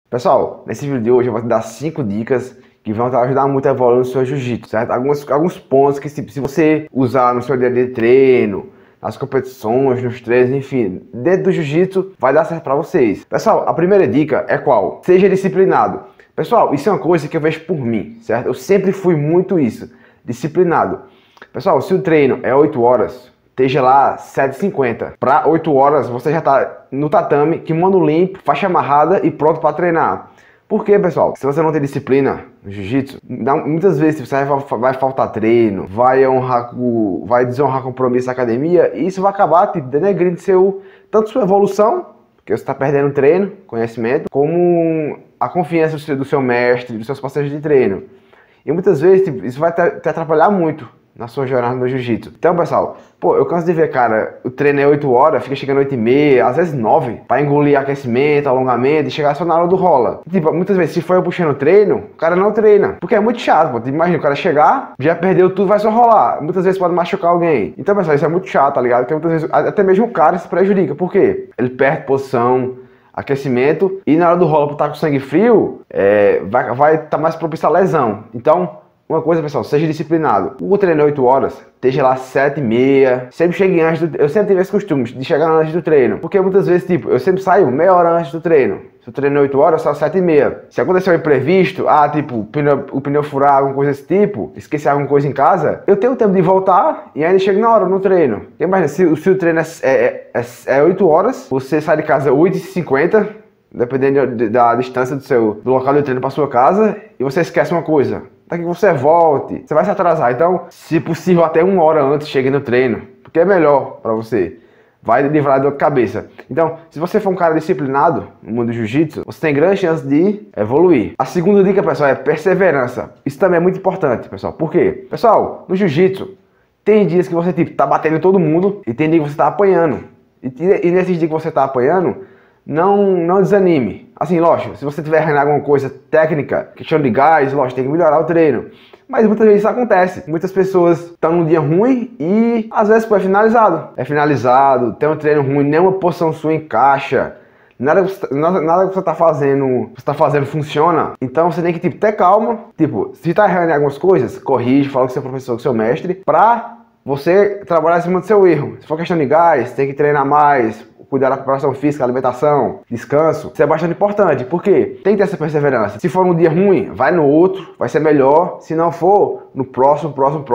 Pessoal, nesse vídeo de hoje eu vou te dar 5 dicas que vão te ajudar muito a evoluir no seu jiu-jitsu, certo? Alguns pontos que se você usar no seu dia a dia de treino, nas competições, nos treinos, enfim, dentro do jiu-jitsu vai dar certo para vocês. Pessoal, a primeira dica é qual? Seja disciplinado. Pessoal, isso é uma coisa que eu vejo por mim, certo? Eu sempre fui muito isso, disciplinado. Pessoal, se o treino é 8 horas, esteja lá 7h50. Para 8 horas você já está no tatame, kimono limpo, faixa amarrada e pronto para treinar. Por quê, pessoal? Se você não tem disciplina no jiu-jitsu, muitas vezes você vai faltar treino, vai desonrar compromisso na academia, e isso vai acabar te denegrindo tanto sua evolução, porque você está perdendo treino, conhecimento, como a confiança do seu mestre, dos seus parceiros de treino. E muitas vezes isso vai te atrapalhar muito na sua jornada no jiu-jitsu. Então, pessoal, eu canso de ver, cara, o treino é 8 horas, fica chegando 8h30, às vezes 9, para engolir aquecimento, alongamento e chegar só na hora do rola. Muitas vezes, se for eu puxando o treino, o cara não treina, porque é muito chato, Imagina o cara chegar, já perdeu tudo, vai só rolar. Muitas vezes pode machucar alguém. Então, pessoal, isso é muito chato, tá ligado? Porque muitas vezes, até mesmo o cara se prejudica. Por quê? Ele perde posição, aquecimento, e na hora do rola, por estar com sangue frio, vai estar mais propício à lesão. Então, uma coisa, pessoal, seja disciplinado. O treino é 8 horas, esteja lá 7h30. Sempre chegue antes eu sempre tive esse costume de chegar antes do treino. Porque muitas vezes, eu sempre saio meia hora antes do treino. Se o treino é 8 horas, eu saio 7h30. Se acontecer um imprevisto, o pneu furar, alguma coisa desse tipo, esquecer alguma coisa em casa, eu tenho tempo de voltar e ainda chego na hora no treino. Imagina, se o treino é 8 horas, você sai de casa 8h50, dependendo da distância do local do treino para sua casa, e você esquece uma coisa. Daqui que você volte, você vai se atrasar. Então, se possível, até 1 hora antes chegue no treino, porque é melhor para você. Vai livrar de dor de cabeça. Então, se você for um cara disciplinado no mundo do jiu-jitsu, você tem grande chance de evoluir. A segunda dica, pessoal, é perseverança. Isso também é muito importante, pessoal. Por quê? Pessoal, no jiu-jitsu, tem dias que você tá batendo em todo mundo e tem dias que você tá apanhando. E nesses dias que você tá apanhando, não desanime. Assim, lógico, se você tiver errando alguma coisa técnica, questão de gás, lógico, tem que melhorar o treino. Mas muitas vezes isso acontece. Muitas pessoas estão num dia ruim e às vezes é finalizado. É finalizado, tem um treino ruim, nenhuma posição sua encaixa. Nada que você tá fazendo funciona. Então você tem que ter calma. Se tá errando em algumas coisas, corrige, fala com seu professor, com seu mestre, pra você trabalhar em cima do seu erro. Se for questão de gás, tem que treinar mais, cuidar da preparação física, alimentação, descanso. Isso é bastante importante, porque tem que ter essa perseverança. Se for um dia ruim, vai no outro, vai ser melhor. Se não for, no próximo.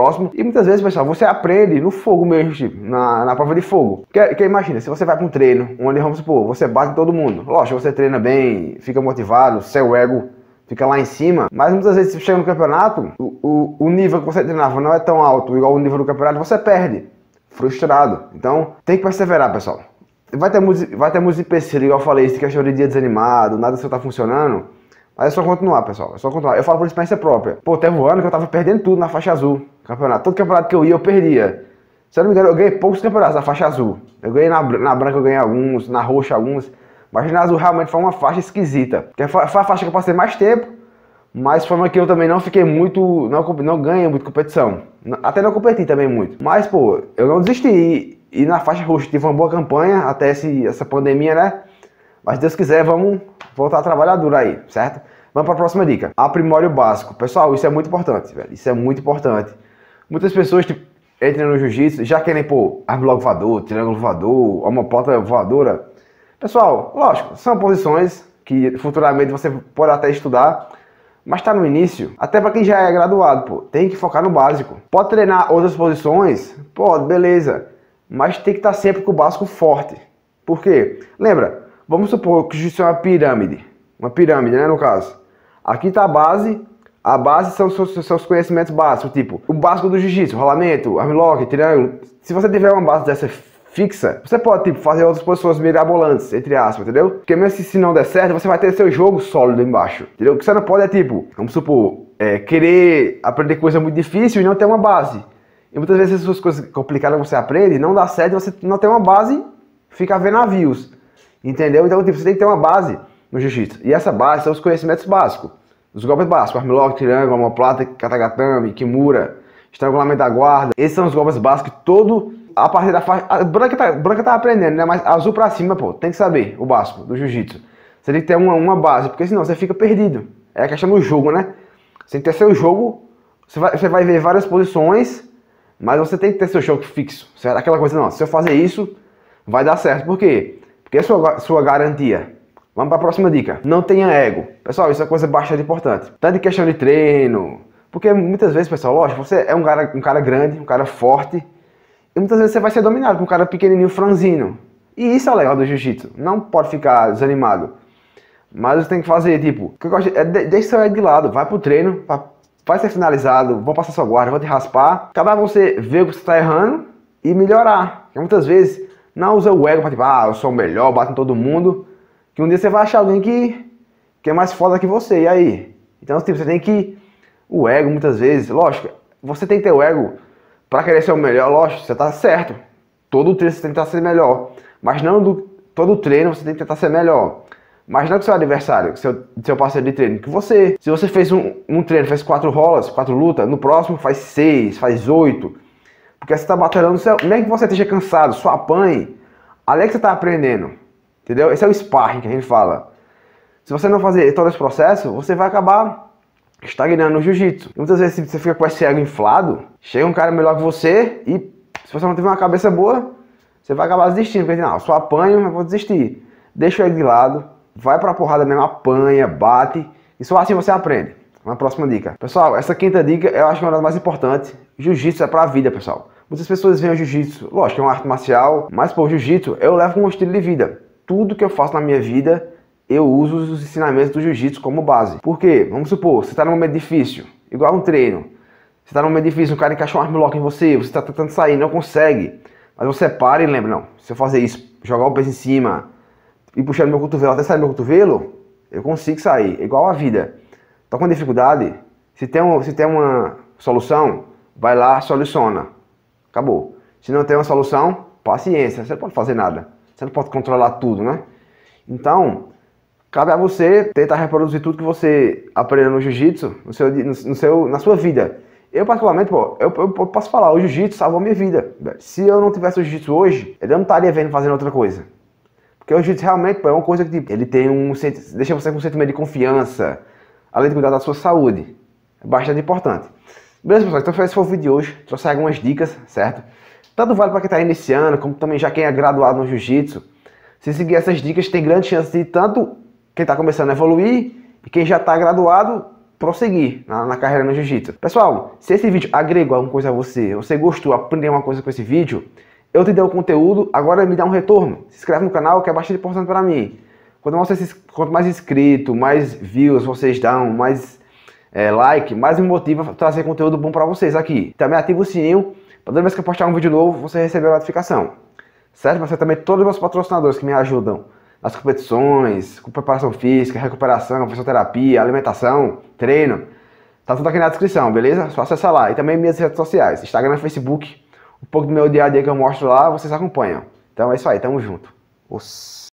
E muitas vezes, pessoal, você aprende no fogo mesmo, na prova de fogo. Porque imagina, se você vai para um treino, onde, vamos supor, você bate em todo mundo. Lógico, você treina bem, fica motivado, seu ego fica lá em cima, mas muitas vezes, se chega no campeonato, o nível que você treinava não é tão alto igual o nível do campeonato, você perde, frustrado. Então, tem que perseverar, pessoal. Vai ter muitos empecilhos, igual eu falei, se questão de dia desanimado, nada se tá funcionando, mas é só continuar, pessoal, é só continuar. Eu falo por experiência própria. Teve um ano que eu tava perdendo tudo na faixa azul, campeonato. Todo campeonato que eu ia, eu perdia. Se eu não me engano, eu ganhei poucos campeonatos na faixa azul. Eu ganhei na branca, eu ganhei alguns, na roxa alguns, mas na azul realmente foi uma faixa esquisita. Porque foi a faixa que eu passei mais tempo, mas foi uma que eu também não fiquei muito, não ganhei muito competição. Até não competi também muito. Mas, eu não desisti. E na faixa roxa tive uma boa campanha até essa pandemia, né? Mas se Deus quiser, vamos voltar a trabalhar duro aí, certo? Vamos para a próxima dica. Aprimore o básico. Pessoal, isso é muito importante, velho. Isso é muito importante. Muitas pessoas entram no jiu-jitsu, já querem armlock voador, triângulo voador, omoplata voadora. Pessoal, lógico, são posições que futuramente você pode até estudar, mas tá no início. Até para quem já é graduado, tem que focar no básico. Pode treinar outras posições? Pode, beleza. Mas tem que estar sempre com o básico forte. Por quê? Lembra, vamos supor que isso é uma pirâmide. Uma pirâmide, né, no caso. Aqui está a base são os seus conhecimentos básicos, o básico do jiu-jitsu, rolamento, armlock, triângulo. Se você tiver uma base dessa fixa, você pode fazer outras posições mirabolantes, entre aspas, entendeu? Porque mesmo se não der certo, você vai ter seu jogo sólido embaixo, entendeu? O que você não pode vamos supor, querer aprender coisa muito difícil e não ter uma base. E muitas vezes essas coisas complicadas que você aprende, não dá certo, você não tem uma base, fica a ver navios. Entendeu? Então, você tem que ter uma base no jiu-jitsu. E essa base são os conhecimentos básicos. Os golpes básicos, armlock, triângulo, omoplata, katagatame, kimura, estrangulamento da guarda. Esses são os golpes básicos, a partir da faixa... A branca tá aprendendo, né? Mas azul pra cima, tem que saber o básico do jiu-jitsu. Você tem que ter uma base, porque senão você fica perdido. É a questão do jogo, né? Você tem que ter seu jogo, você vai ver várias posições, mas você tem que ter seu jogo fixo. Certo? Aquela coisa, não, se eu fazer isso, vai dar certo. Por quê? Porque é sua garantia. Vamos para a próxima dica. Não tenha ego. Pessoal, isso é uma coisa bastante importante. Tanto em questão de treino, porque muitas vezes, pessoal, lógico, você é um cara grande, um cara forte, e muitas vezes você vai ser dominado por um cara pequenininho, franzino. E isso é legal do jiu-jitsu. Não pode ficar desanimado. Mas você tem que fazer, tipo, o que eu gosto deixa seu ego de lado, vai pro treino, vai ser finalizado, vou passar sua guarda, vou te raspar. Cada você ver o que você tá errando e melhorar. Porque muitas vezes não usa o ego pra tipo, eu sou o melhor, bato em todo mundo. Que um dia você vai achar alguém que é mais foda que você, e aí? Então, tipo, você tem que... O ego, muitas vezes, lógico, você tem que ter o ego pra querer ser o melhor, lógico, você tá certo. Todo treino você tem que tentar ser melhor. Mas não todo treino você tem que tentar ser melhor. Mas não que seu adversário, seu parceiro de treino, que você. Se você fez um treino, fez 4 rolas, 4 lutas, no próximo faz 6, faz 8. Porque você tá batalhando, nem que você esteja cansado, só apanhe, ali é que você tá aprendendo. Entendeu? Esse é o sparring que a gente fala. Se você não fazer todo esse processo, você vai acabar estagnando no jiu-jitsu. Muitas vezes você fica com esse ego inflado, chega um cara melhor que você e se você não tiver uma cabeça boa, você vai acabar desistindo. Porque não, eu só apanho, mas vou desistir. Deixa o ego de lado. Vai pra porrada mesmo, apanha, bate. E só assim você aprende. Uma próxima dica. Pessoal, essa quinta dica eu acho que é uma das mais importantes. Jiu-jitsu é pra vida, pessoal. Muitas pessoas veem o jiu-jitsu, lógico, é uma arte marcial, mas pô, o jiu-jitsu eu levo como um estilo de vida. Tudo que eu faço na minha vida, eu uso os ensinamentos do jiu-jitsu como base. Por quê? Vamos supor, você tá num momento difícil, igual um treino. Você tá num momento difícil, um cara encaixou um armlock em você tá tentando sair, não consegue. Mas você para e lembra, não, se eu fazer isso, jogar o peso em cima, e puxando meu cotovelo até sair meu cotovelo, eu consigo sair. É igual a vida. Tá com dificuldade? Se tem uma solução, vai lá, soluciona. Acabou. Se não tem uma solução, paciência. Você não pode fazer nada. Você não pode controlar tudo, né? Então, cabe a você tentar reproduzir tudo que você aprendeu no jiu-jitsu na sua vida. Eu, particularmente, pô, eu posso falar, o jiu-jitsu salvou minha vida. Se eu não tivesse o jiu-jitsu hoje, eu não estaria fazendo outra coisa. Porque o jiu-jitsu realmente pô, é uma coisa que tipo, ele tem deixa você com um sentimento de confiança, além de cuidar da sua saúde. É bastante importante. Beleza, pessoal? Então esse foi o vídeo de hoje. Trouxe algumas dicas, certo? Tanto vale para quem está iniciando, como também já quem é graduado no jiu-jitsu. Se seguir essas dicas, tem grande chance de tanto quem está começando a evoluir e quem já está graduado prosseguir na carreira no jiu-jitsu. Pessoal, se esse vídeo agregou alguma coisa a você gostou, aprendeu uma coisa com esse vídeo, eu te dei o conteúdo, agora me dá um retorno. Se inscreve no canal, que é bastante importante para mim. Quanto mais inscritos, mais views vocês dão, mais like, mais me motiva a trazer conteúdo bom para vocês aqui. Também ativa o sininho, para toda vez que eu postar um vídeo novo, você receber a notificação. Certo? Você também todos os meus patrocinadores que me ajudam nas competições, com preparação física, recuperação, fisioterapia, alimentação, treino. Tá tudo aqui na descrição, beleza? Só acessar lá. E também minhas redes sociais, Instagram e Facebook. Um pouco do meu dia a dia que eu mostro lá, vocês acompanham. Então é isso aí, tamo junto.